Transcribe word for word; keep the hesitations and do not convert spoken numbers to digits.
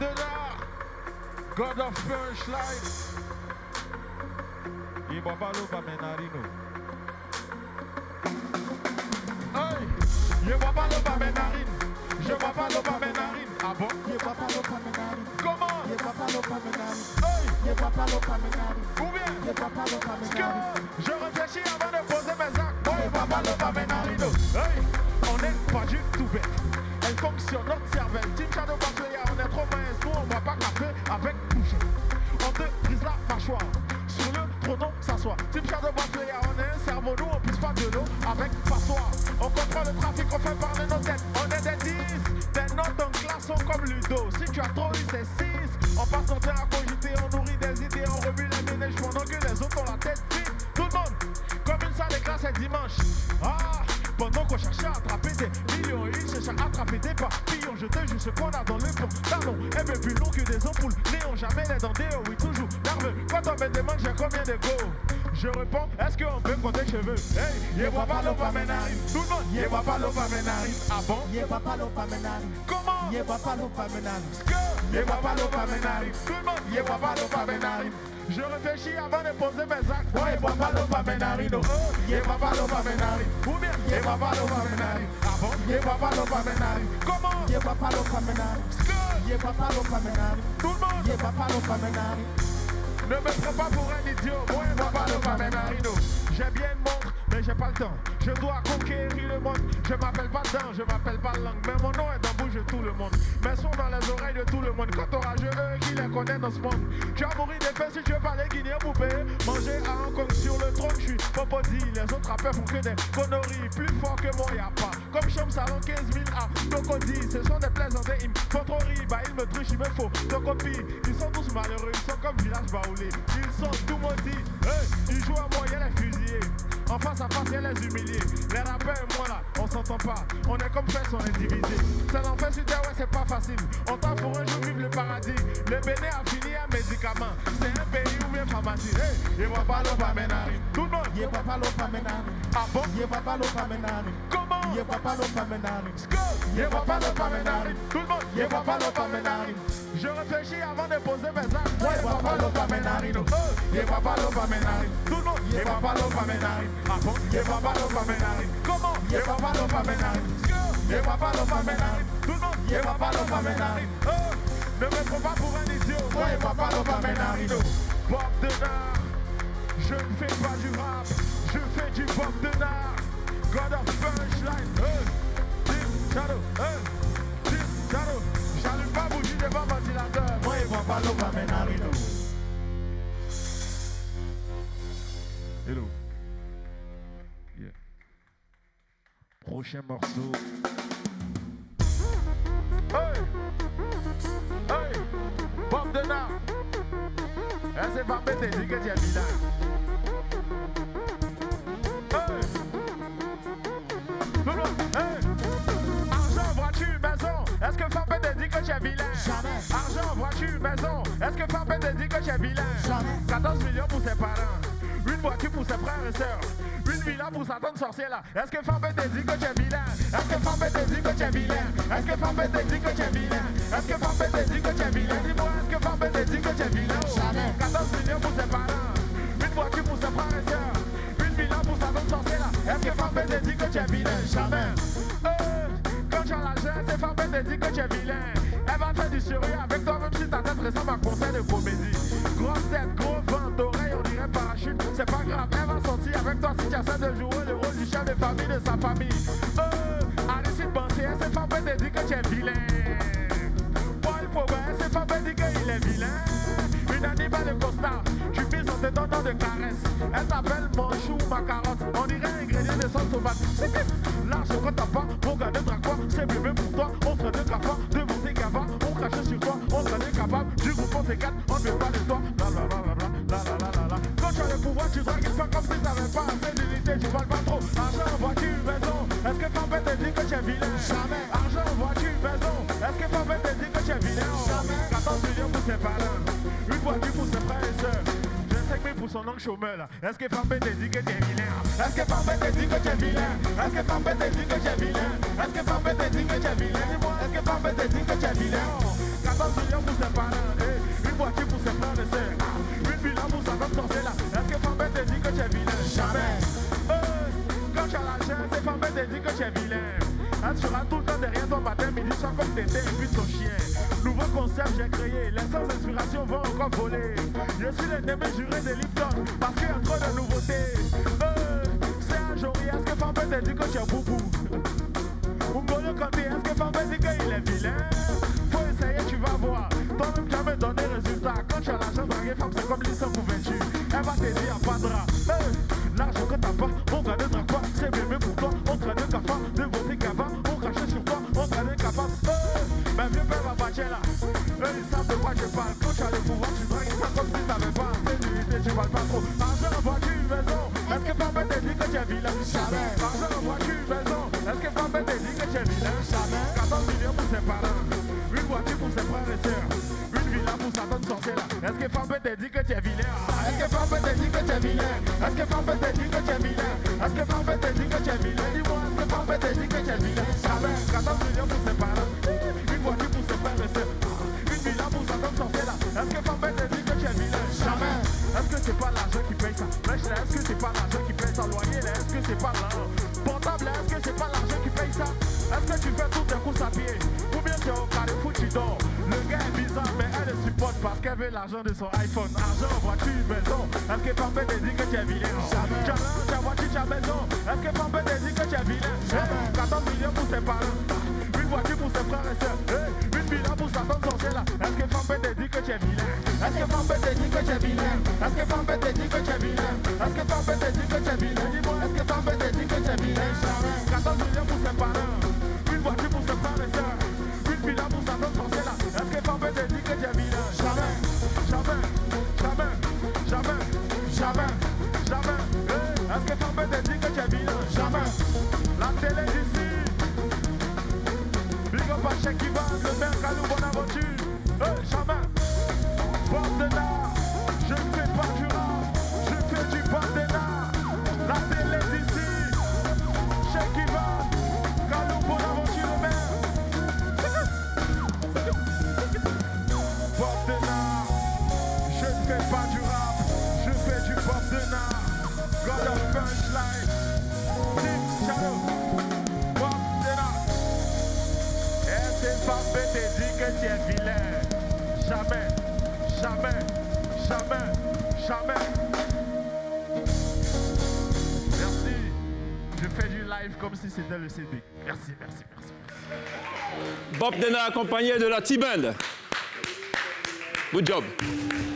Denard, God of Punchline. Il boit pas l'eau, pas Menarino. Hey, il boit pas l'eau, pas Menarine. Je bois pas l'eau, pas Menarine. Ah bon? Il boit pas l'eau, pas Menarine. Comment? Il boit pas l'eau, pas Menarine. Hey, il boit pas l'eau, pas Menarine. ou bien? Il boit pas l'eau, pas Menarine. Je réfléchis avant de poser mes actes. Moi, il boit pas l'eau, pas Menarino. Hey, on n'est pas du tout bête. Elle fonctionne notre cervelle. Team Shadow Bass Player, on est trop mince. Nous, on boit pas café avec touche. On te brise la mâchoire. Sur le trône, s'assoit. Team Shadow Bass Player, on est un cerveau. Nous, on pousse pas de l'eau avec passoire. On contrôle le trafic, on fait parler nos têtes. On est des dix. Des notes en classe sont comme Ludo. Si tu as trop eu, c'est six. On passe notre temps à cogiter, on nourrit des idées, on remue les ménages pendant que les autres ont la tête vide. Tout le monde, comme une salle de classe est dimanche. Ah, pendant qu'on cherchait à attraper des millions, ils cherchent à attraper des papillons. Je te jure, ce qu'on a dans le pantalon est bien plus long que des ampoules. Néon, jamais les dents, oh oui, toujours nerveux. Quand on me demande j'ai combien de go, je réponds, est-ce qu'on peut compter cheveux? Hey, y'a boit pas l'eau, pas Menarine. Tout le monde, y'a boit pas l'eau, pas Menarine. Ah bon? Il boit pas l'eau, pas Menarine. Comment? Il boit pas l'eau, pas Menarine. Y'a boit pas l'eau, pas Menarine. Tout le monde, y'a boit pas l'eau, pas Menarine. Je réfléchis avant de poser mes actes. Ouais, y'a boit pas l'eau, pas Menarine. Y'a boit pas l'eau, pas Menarine. Ou bien, y'a boit pas l'eau, pas Menarine. Ah bon? Y'a boit pas l'eau, pas Menarine. Comment? Il boit pas l'eau, pas Menarine. Il boit pas l'eau, pas Menarine. Tout le monde, Il boit pas l'eau, pas Menarine. ne me prends pas pour un idiot. Moi, y'a boit pas l'eau, pas Menarine. J'ai bien une montre, mais j'ai pas le temps. Je dois conquérir le monde. Je m'appelle pas Dan, je m'appelle pas Langue. Mais mon nom est dans la bouche de tout le monde. Mes sons dans les oreilles de tout le monde. Quand orageux, eux qui les connaissent dans ce monde. Tu vas mourir des faits si tu veux parler guinéen poupée. Manger à Hong Kong sur le trône, je suis popodi. Les autres rappeurs font que des conneries. Plus fort que moi, y'a pas. Comme Chom Salon quinze mille à Tocodi. Ce sont des plaisantés, ils me font trop rire. Bah, ils me trichent, il me faut de copie. Ils sont tous malheureux, ils sont comme village baoulé. Ils sont tout maudits. Hey, ils jouent à moyen les fusillés. En face à face, elle les humilier. Les rappeurs et moi là, on s'entend pas. On est comme fesses, on est divisé. C'est l'enfer sur terre, ouais, c'est pas facile. On t'a pour un jour vivre le paradis. Le Bénin a fini un médicament. C'est un pays ou bien pharmacie. Hey, il boit pas l'eau, pas Menarine. Tout le monde, Il boit pas l'eau, pas Menarine. ah bon? Il boit pas l'eau, pas Menarine. Comment? Il boit pas l'eau, pas Menarine. Il boit pas l'eau, pas Menarine. Tout le monde, il boit pas l'eau, pas Menarine. Je réfléchis avant de poser mes actes. Ouais, il boit pas l'eau, pas Menarine. Il boit pas l'eau, pas Menarine. Tout le monde, il boit pas l'eau, pas Menarine. Ah bon? Il boit pas l'eau, pas Menarine. Comment? Il boit pas l'eau, pas Menarine. Il boit pas l'eau, pas Menarine. Tout le monde, il boit pas l'eau, pas Menarine. Ne me prends pas pour un idiot. Moi, il boit pas l'eau, pas Menarine. Bob Denard, je ne fais pas du rap, je fais du Bob Denard. God of Punchline. Hey, Team Shadow. Hey, Team Shadow. J'allume pas bougie devant ventilateur. Moi, il boit pas l'eau, pas Menarine. Hello. Yeah. Prochain morceau. Hey! Hey! Bob Denard! Hein, c'est pas bête de dire que tu es bilingue. Hey! Non, non, hey! Argent, voiture, maison. Est-ce que Fabé te dit que tu es vilain? Jamais. Argent, voiture, maison. Est-ce que Fabé te dit que tu es vilain? Jamais. quatorze millions pour ses parents. Une voiture pour ses frères et sœurs. Une villa pour sa tante sorcière. Est-ce que Fabé te dit que tu es vilain? Est-ce que Fabé te dit que tu es vilain? Est-ce que Fabé te dit que tu es vilain? Est-ce que Fabé te dit que tu es vilain? Dis-moi, est-ce que Fabé te dit que tu es vilain? Jamais. quatorze millions pour ses parents. Une voiture pour ses frères et sœurs. Une villa pour sa tante sorcière. Est-ce que Fabé te dit que tu es vilain? Jamais. Euh, quand tu as l'argent, c'est Fabé te dit que tu es vilain. Elle va faire du sérieux avec toi, même si ta tête ressemble à un concert de comédie. Grosse tête, gros vent d'oreille, on dirait parachute. C'est pas grave, elle va sortir avec toi si tu essaies de jouer le rôle du chef de famille de sa famille. Euh, Arrête de penser, c'est Fabé te dit que tu es vilain. Paul Pogba, c'est Fabé dit qu'il est vilain. Une animale de costard, tu mises en te donnant de caresses. Elle s'appelle Manchou, ma carotte. On dirait un ingrédient de sauce tomate. C'est que l'argent quand t'as pas, mon gars de quoi. C'est plus même pour toi, entre deux cafards, devant tes cavards. On crache sur toi, on s'en est capable. Du groupe on t'écarte, on ne veut pas de toi. La la la la la la la la la. Quand tu as le pouvoir, tu dragues une femme comme si t'avais pas assez d'unité, tu parles pas trop. Argent, voiture, maison. Est-ce que Fabé te dit que tu es vilain? Jamais. Argent, voiture, maison. Est-ce que Fabé te dit que tu es vilain? Jamais. quatorze millions pour ses parents. Une voiture pour ses frères et sœurs. vingt-cinq mille pour son oncle chômeur là. Est-ce que Fabé te dit que tu es vilain? Est-ce que Fabé te dit que tu es vilain? Est-ce que Fabé te dit que tu es vilain? Est-ce que Fabé te dit que tu es vilain? Dis-moi, est-ce que Fabé te dit que tu es vilain? quatorze millions pour ses parents, eh, une voiture pour ses frères et sœurs, une villa pour sa femme sorcière là. Est-ce que Fambet te dit que tu es vilain? Jamais. Euh, quand tu as l'argent, c'est Fambet te dit que tu es vilain. Elle sera tout le temps derrière toi matin, midi, soir comme Tété et puis son chien. Nouveau concept j'ai créé, les sans inspiration vont encore voler. Je suis l'ennemi juré de Lipton parce qu'il y a trop de nouveautés. Euh, c'est un jouri, est-ce que Fambet te dit que tu es boubou? Mbolo Kanté, est-ce que Fambet dit qu'il est vilain? Faut essayer, tu vas voir. Toi-même tu vas me donner résultat. Quand tu as l'argent draguer femme, c'est comme l'histoire pour vingt-huit. Elle va t'aider à pas de drap. Euh, l'argent que t'as pas, on garde drague pas. C'est bébé pour toi, on traîne un cafard. De voter cafard, on crache sur toi, on traîne un cafard. Euh, ma vieux père va battre là. Eux ils savent de quoi je parle. Quand tu as le pouvoir, tu dragues pas comme si t'avais pas assez d'unité, tu parles pas trop. Argent, voiture, maison. Est-ce que Fambet te dit que tu es vilain? Jamais. Argent, voiture, maison. Est-ce que Fambet te dit que tu es vilain? Jamais. quatorze millions pour ses parents, une voiture pour ses frères et sœurs, une villa pour sa tante sorcière là. Est-ce que Fambet te dit que tu es vilain? Est-ce que Fambet te dit que tu es vilain? Est-ce que Fambet te dit que tu es vilain? Est-ce que Fambet te dit que tu es vilain? Dis-moi, est-ce que Fambet te dit que tu es vilain? Jamais. quatorze millions pour ses parents, une voiture pour ses frères et sœurs, une villa pour sa tante sorcière là. Est-ce que Fambet te dit que tu es vilain? Jamais. Est-ce que c'est pas l'argent qui paye ça? Mèche là, est-ce que c'est pas l'argent qui paye ça? Loyer là, est-ce que c'est pas l'argent? Portable là, est-ce que c'est pas l'argent qui paye ça? Est-ce que tu fais toutes tes courses à pied? Ou bien c'est au Carrefour tu dors? Le gars est bizarre mais elle le supporte parce qu'elle veut l'argent de son iPhone. Argent, voiture, maison. Est-ce que Fambet te dit que tu es vilain? Jamais. Tu as l'argent, tu as voiture, tu as maison. Est-ce que Fambet te dit que tu es vilain? Jamais. quatorze millions pour ses parents, une voiture pour ses frères et sœurs, hey, une villa pour sa tante sorcière là. Est-ce que Fambet te dit que tu es vilain? Est-ce que Fambet te dit que tu es vilain? Est-ce que Fambet te dit que tu es vilain? Est-ce que Fambet te dit que tu es vilain? Dis-moi, est-ce que Fambet te dit que tu es vilain? Jamais. quatorze millions pour ses parents, une voiture pour ses frères et sœurs, une villa pour sa tante sorcière là. Est-ce que Fambet te dit que tu es vilain? Jamais. Jamais. Jamais. Jamais. Jamais. Jamais. Hey, est-ce que Fambet te dit que tu es vilain? Jamais. La télé d'ici. Big up à Cheikh Ivan, le maire Kalou Bonaventure. Hey, jamais. Partenaire, je ne fais pas du rap, je fais du partenaire. La télé d'ici. Cheikh Ivan, Kalou Bonaventure, le maire. Partenaire, je ne fais pas du rap, je fais du partenaire. God of punchline. Team Shadow. Fambet te dit que tu es vilain. Jamais, jamais, jamais, jamais. Merci. Je fais du live comme si c'était le C D. Merci, merci, merci. Bob Denard accompagné de la T-Band. Good job.